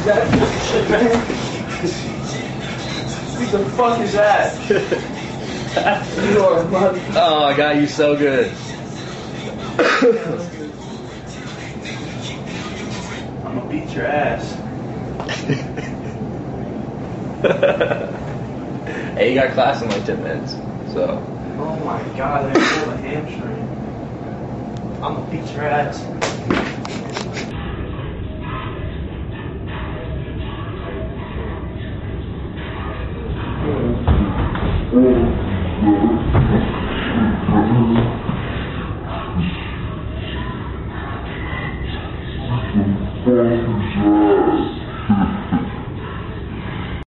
that shit, man? What the fuck is that? You are mother. Oh, I got you so good. I'm gonna beat your ass. Hey, you got class in like 10 minutes, so. Oh my god, I pulled a hamstring. I'm gonna beat your ass. Fuck is that?